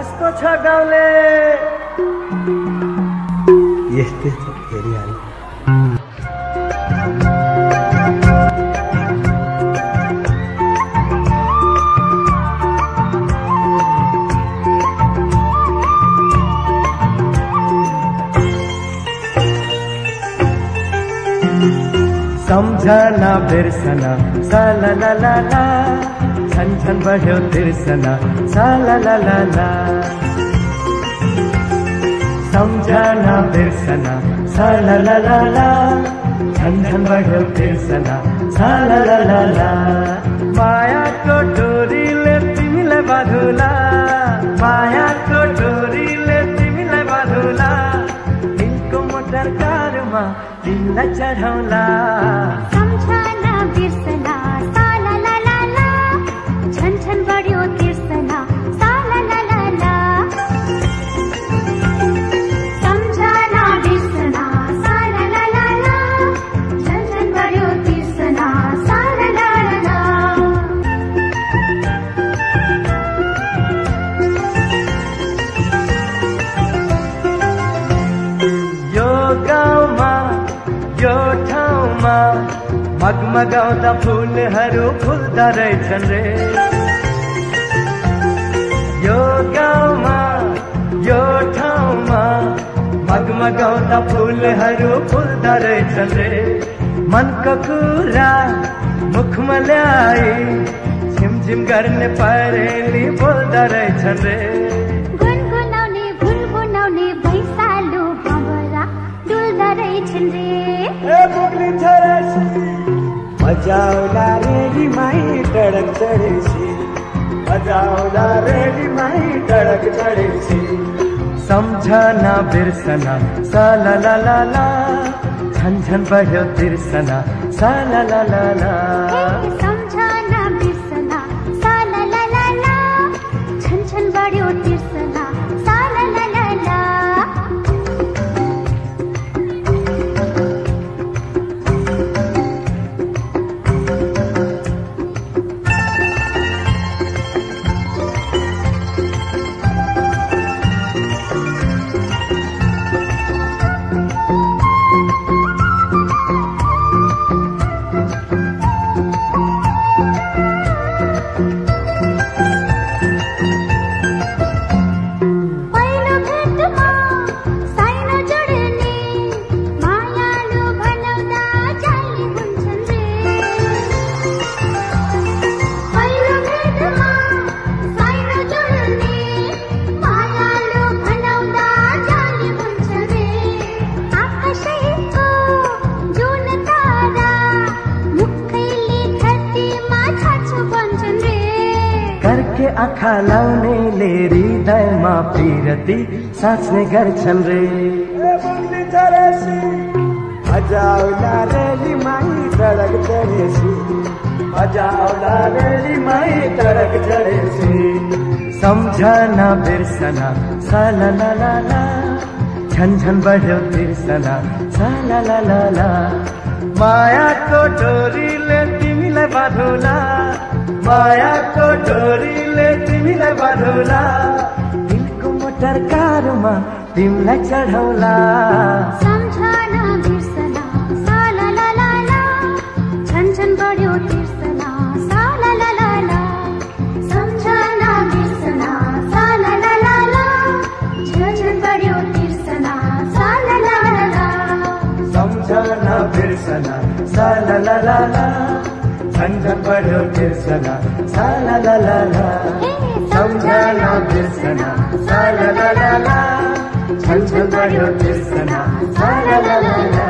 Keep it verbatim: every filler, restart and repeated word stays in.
कस्तो छ गाउँले यस्तै छ हेरिहाल्नु। सम्झना बिर्सना साला ला ला ला छन छन बढ्यो तिर्सना साला ला ला ला। सम्झना बिर्सना साला ला ला ला छन छन बढ्यो तिर्सना साला ला ला ला। मायाको डोरीले तिमीलाई बाँधुला, मायाको डोरीले तिमीलाई बाँधुला, दिलको मोटर कारमा तिमीलाई चढाउला। सम्झना बिर्सना साला ला ला ला छन छन बढ्यो तिर्सना साला ला ला ला। सम्झना बिर्सना साला ला ला ला छन छन बढ्यो तिर्सना साला ला ला ला। यो गाउँमा यो ठाउँमा मगमगाउँदा फुलहरू फुल्दा रहेछन् रे। यो गाउँमा यो ठाउँमा मगमगाउँदा फुलहरू फुल्दा रहेछन् रे। मनको कुरा मुखमा ल्याई झिमझिम गर्ने परेली बोल्दा रहेछन् रे। गुनगुनाउने गुनगुनाउने भैँसालो भँवरा डुल्दा रहेछन् रे। बजाउला रेडी माई टडक चढेसी, बजाउला रेडी माई टडक चढेसी। सम्झना बिर्सना साला ला ला ला छन छन बढ्यो तिर्सना साला ला ला ला। सम्झना बिर्सना साला ला ला ला छन छन बढ्यो तिर्सना साला ला ला ला। करके आँखा लाउनेले हृदयमा पिरती साँच्ने गर्छन् रे। बजाउला रेली माई टडक चढेसी, बजाउला रेली माई टडक चढेसी। सम्झना बिर्सना साला ला ला ला छन छन बढ्यो तिर्सना साला ला ला ला। मायाको डोरीले तिमीलाई बाँधुला, मायाको डोरीले तिमीलाई बाँधुला, दिलको मोटर कारमा तिमीलाई चढाउला। सम्झना बिर्सना साला ला ला ला छन छन बढ्यो तिर्सना साला ला ला ला। सम्झना बिर्सना साला ला ला ला छन छन बढ्यो तिर्सना साला ला ला ला। सम्झना बिर्सना साला ला ला ला छन छन बढ्यो तिर्सना साला ला ला ला। सम्झना बिर्सना साला ला ला ला छन छन बढ्यो तिर्सना साला ला ला ला।